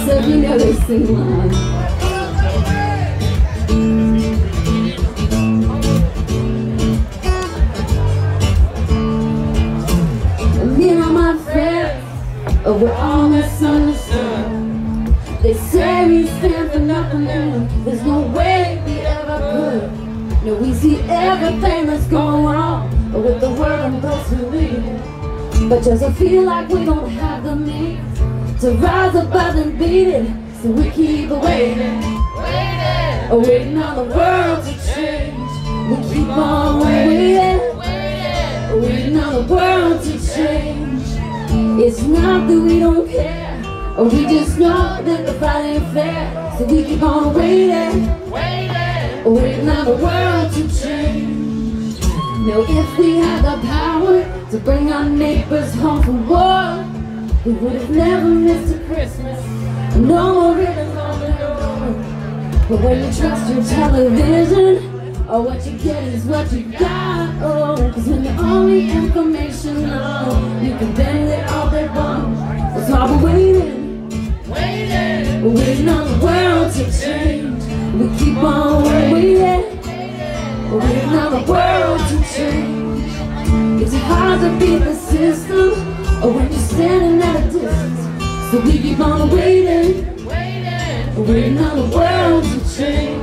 So you know they sing along. Me and all my friends, we're all misunderstood. They say we stand for nothing, and there's no way we ever could. No, we see everything that's going wrong with the world and those who lead it. But just I feel like we don't have the means to rise above and beat it. So we keep waiting, waiting on the world to change. We keep on waiting, waiting on the world to change. It's not that we don't care, or we just know that the fight ain't fair. So we keep on waiting, waiting on the world to change. Now if we had the power to bring our neighbors home from war, we would have never missed a Christmas. No more ribbons on the door. But when you trust your television, or what you get is what you got. Oh, cause when the only information on, you can bend it all day long. That's why we're waiting, waiting on the world to change. We keep on waiting, waiting on the world to change. It's hard to beat the system, or when you're standing at a distance. So we keep on waiting, waiting on the world to change.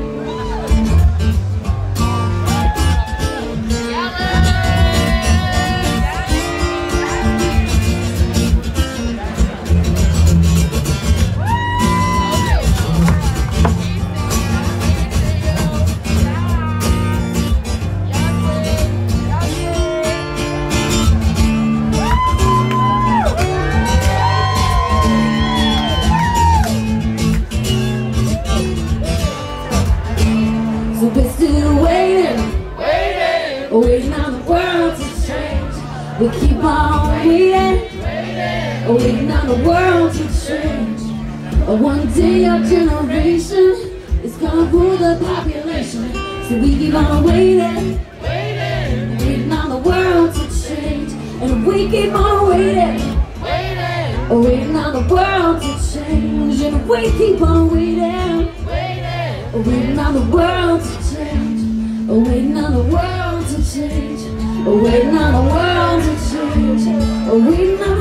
We're still waiting, waiting on the world to change. We keep on waiting, waiting on the world to change. One day our generation is gonna rule the population. So we keep on waiting, waiting on the world to change. And we keep on waiting, waiting on the world to change. And we keep on waiting, waiting on the world to change, waiting on the world to change, waiting on the world to change, waiting on